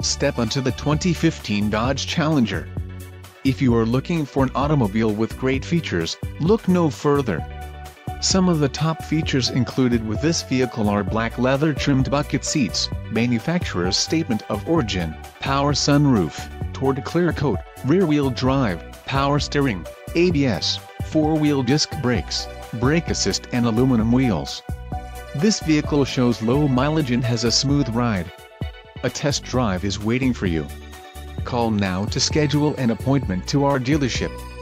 step onto the 2015 Dodge Challenger. If you are looking for an automobile with great features, look no further. Some of the top features included with this vehicle are black leather-trimmed bucket seats, manufacturer's statement of origin, power sunroof, Toward clear coat, rear-wheel drive, power steering, ABS, four-wheel disc brakes, brake assist and aluminum wheels. This vehicle shows low mileage and has a smooth ride. A test drive is waiting for you. Call now to schedule an appointment to our dealership.